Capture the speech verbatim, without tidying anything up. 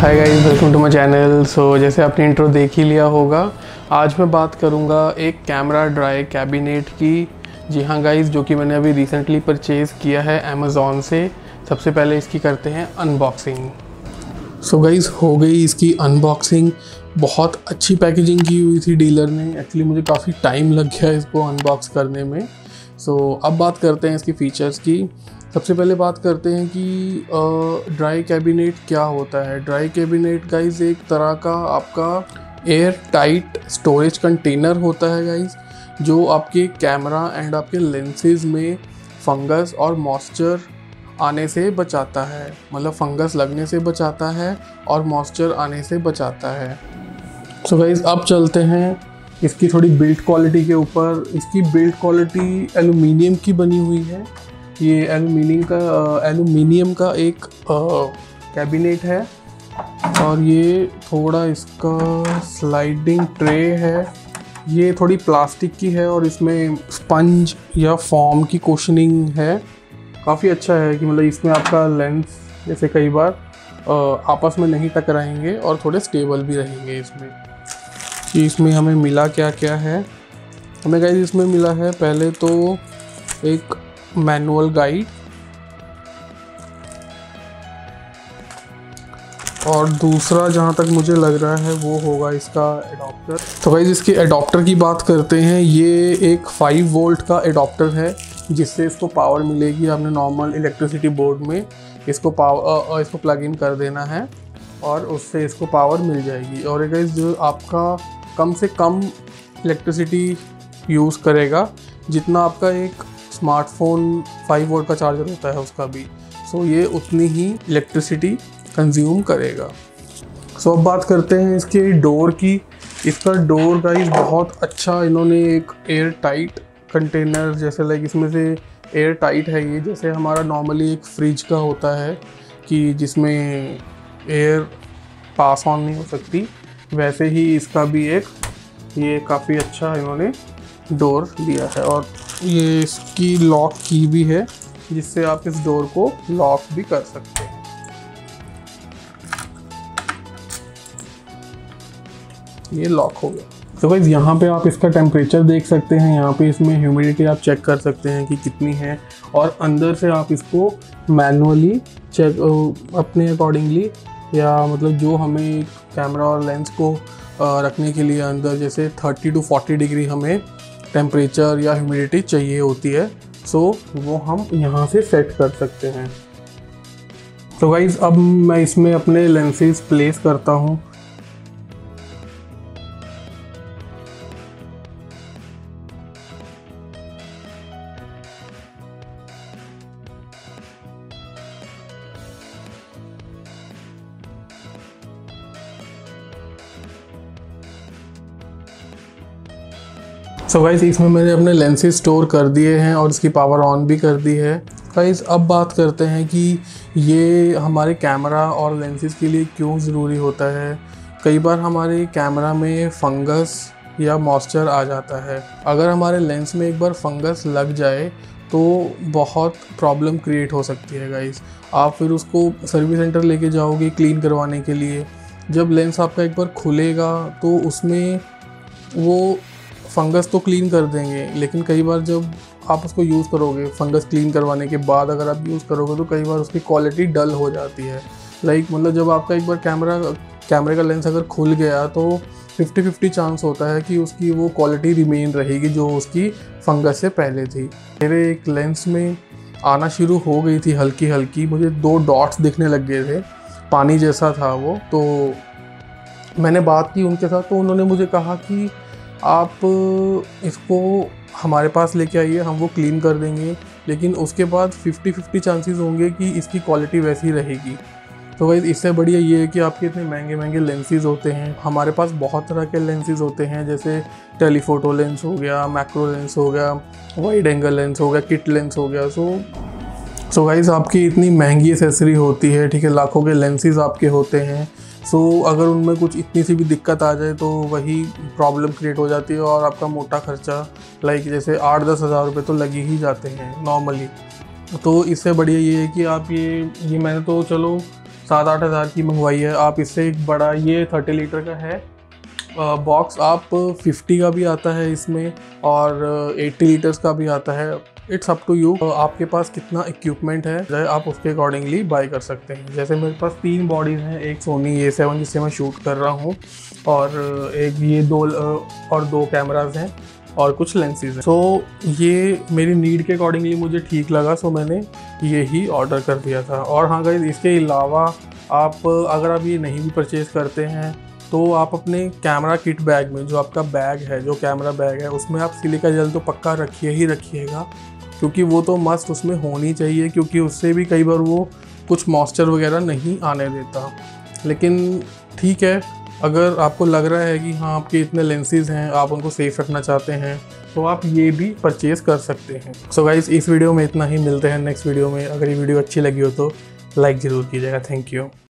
Hi guys, welcome to my channel. So जैसे आपने intro देख ही लिया होगा, आज मैं बात करूंगा एक कैमरा ड्राई कैबिनेट की। जी हाँ गाइस, जो कि मैंने अभी रिसेंटली परचेज़ किया है अमेज़ॉन से। सबसे पहले इसकी करते हैं अनबॉक्सिंग। सो गाइस, हो गई इसकी अनबॉक्सिंग। बहुत अच्छी पैकेजिंग की हुई थी डीलर ने। एक्चुअली मुझे काफ़ी टाइम लग गया इसको अनबॉक्स करने में। सो so, अब बात करते हैं इसकी फ़ीचर्स की। सबसे पहले बात करते हैं कि ड्राई कैबिनेट क्या होता है। ड्राई कैबिनेट गाइस एक तरह का आपका एयर टाइट स्टोरेज कंटेनर होता है गाइस, जो आपके कैमरा एंड आपके लेंसेज में फंगस और मॉइस्चर आने से बचाता है। मतलब फंगस लगने से बचाता है और मॉइस्चर आने से बचाता है। सो so गाइस, अब चलते हैं इसकी थोड़ी बिल्ड क्वालिटी के ऊपर। इसकी बिल्ड क्वालिटी एलुमिनियम की बनी हुई है। ये एलुमिनियम का एलुमिनियम का एक कैबिनेट है और ये थोड़ा इसका स्लाइडिंग ट्रे है। ये थोड़ी प्लास्टिक की है और इसमें स्पंज या फॉर्म की कुशनिंग है। काफ़ी अच्छा है कि मतलब इसमें आपका लेंस जैसे कई बार आपस में नहीं टकराएंगे और थोड़े स्टेबल भी रहेंगे। इसमें कि इसमें हमें मिला क्या क्या है। हमें गाइस इसमें मिला है पहले तो एक मैनुअल गाइड और दूसरा जहाँ तक मुझे लग रहा है वो होगा इसका एडाप्टर। तो गाइस इसके एडाप्टर की बात करते हैं। ये एक फाइव वोल्ट का एडाप्टर है जिससे इसको पावर मिलेगी। आपने नॉर्मल इलेक्ट्रिसिटी बोर्ड में इसको पावर इसको प्लग इन कर देना है और उससे इसको पावर मिल जाएगी। और गाइस जो आपका कम से कम इलेक्ट्रिसिटी यूज़ करेगा जितना आपका एक स्मार्टफोन फाइव वोल्ट का चार्जर होता है उसका भी। सो so, ये उतनी ही इलेक्ट्रिसिटी कंज्यूम करेगा। सो so, अब बात करते हैं इसके डोर की। इसका डोर गाइस बहुत अच्छा, इन्होंने एक एयर टाइट कंटेनर जैसे लाइक इसमें से एयर टाइट है ये, जैसे हमारा नॉर्मली एक फ्रिज का होता है कि जिसमें एयर पास ऑन नहीं हो सकती, वैसे ही इसका भी एक ये काफ़ी अच्छा इन्होंने डोर दिया है। और ये इसकी लॉक की भी है जिससे आप इस डोर को लॉक भी कर सकते हैं। ये लॉक हो गया। तो गाइस यहाँ पे आप इसका टेम्परेचर देख सकते हैं। यहाँ पे इसमें ह्यूमिडिटी आप चेक कर सकते हैं कि कितनी है और अंदर से आप इसको मैनुअली चेक अपने अकॉर्डिंगली, या मतलब जो हमें कैमरा और लेंस को रखने के लिए अंदर जैसे थर्टी टू फोर्टी डिग्री हमें टेम्परेचर या ह्यूमिडिटी चाहिए होती है, सो वो हम यहाँ से सेट कर सकते हैं। तो गाइस अब मैं इसमें अपने लेंसेज प्लेस करता हूँ। सो so गाइस इसमें मैंने अपने लेंसेज स्टोर कर दिए हैं और इसकी पावर ऑन भी कर दी है। गाइस अब बात करते हैं कि ये हमारे कैमरा और लेंसेज के लिए क्यों ज़रूरी होता है। कई बार हमारे कैमरा में फंगस या मॉइस्चर आ जाता है। अगर हमारे लेंस में एक बार फंगस लग जाए तो बहुत प्रॉब्लम क्रिएट हो सकती है गाइस। आप फिर उसको सर्विस सेंटर लेके जाओगे क्लीन करवाने के लिए। जब लेंस आपका एक बार खुलेगा तो उसमें वो फंगस तो क्लीन कर देंगे, लेकिन कई बार जब आप उसको यूज़ करोगे फंगस क्लीन करवाने के बाद अगर आप यूज़ करोगे तो कई बार उसकी क्वालिटी डल हो जाती है। लाइक मतलब जब आपका एक बार कैमरा कैमरे का लेंस अगर खुल गया तो फिफ्टी फिफ्टी चांस होता है कि उसकी वो क्वालिटी रिमेन रहेगी जो उसकी फंगस से पहले थी। मेरे एक लेंस में आना शुरू हो गई थी हल्की हल्की, मुझे दो डॉट्स दिखने लग गए थे, पानी जैसा था वो। तो मैंने बात की उनके साथ तो उन्होंने मुझे कहा कि आप इसको हमारे पास लेके आइए, हम वो क्लीन कर देंगे, लेकिन उसके बाद फिफ्टी फिफ्टी चांसेस होंगे कि इसकी क्वालिटी वैसी रहेगी। तो गाइस इससे बढ़िया ये है कि आपके इतने महंगे महंगे लेंसेज होते हैं। हमारे पास बहुत तरह के लेंसेज होते हैं जैसे टेलीफोटो लेंस हो गया, मैक्रो लेंस हो गया, वाइड एंगल लेंस हो गया, किट लेंस हो गया। सो सो गाइस आपकी इतनी महंगी एसेसरी होती है, ठीक है, लाखों के लेंसेज आपके होते हैं। सो so, अगर उनमें कुछ इतनी सी भी दिक्कत आ जाए तो वही प्रॉब्लम क्रिएट हो जाती है और आपका मोटा खर्चा लाइक जैसे आठ दस हज़ार रुपये तो लग ही जाते हैं नॉर्मली। तो इससे बढ़िया ये है कि आप ये ये मैंने तो चलो सात आठ हज़ार की मंगवाई है। आप इससे एक बड़ा, ये थर्टी लीटर का है बॉक्स, आप फिफ्टी का भी आता है इसमें और एट्टी लीटर्स का भी आता है। इट्स अप टू यू, आपके पास कितना इक्विपमेंट है आप उसके अकॉर्डिंगली बाय कर सकते हैं। जैसे मेरे पास तीन बॉडीज़ हैं, एक सोनी ए सेवन जिससे मैं शूट कर रहा हूँ, और एक ये दो और दो कैमराज हैं और कुछ लेंसेज हैं। सो so, ये मेरी नीड के अकॉर्डिंगली मुझे ठीक लगा, सो so मैंने ये ही ऑर्डर कर दिया था। और हाँ गाइस, इसके अलावा आप अगर आप ये नहीं भी परचेज़ करते हैं तो आप अपने कैमरा किट बैग में, जो आपका बैग है, जो कैमरा बैग है, उसमें आप सिलिका जेल तो पक्का रखिए ही रखिएगा, क्योंकि वो तो मस्ट उसमें होनी चाहिए, क्योंकि उससे भी कई बार वो कुछ मॉइस्चर वगैरह नहीं आने देता। लेकिन ठीक है, अगर आपको लग रहा है कि हाँ आपके इतने लेंसेज हैं, आप उनको सेफ रखना चाहते हैं, तो आप ये भी परचेज़ कर सकते हैं। सो गाइस, इस वीडियो में इतना ही, मिलते हैं नेक्स्ट वीडियो में। अगर ये वीडियो अच्छी लगी हो तो लाइक ज़रूर कीजिएगा। Thank you.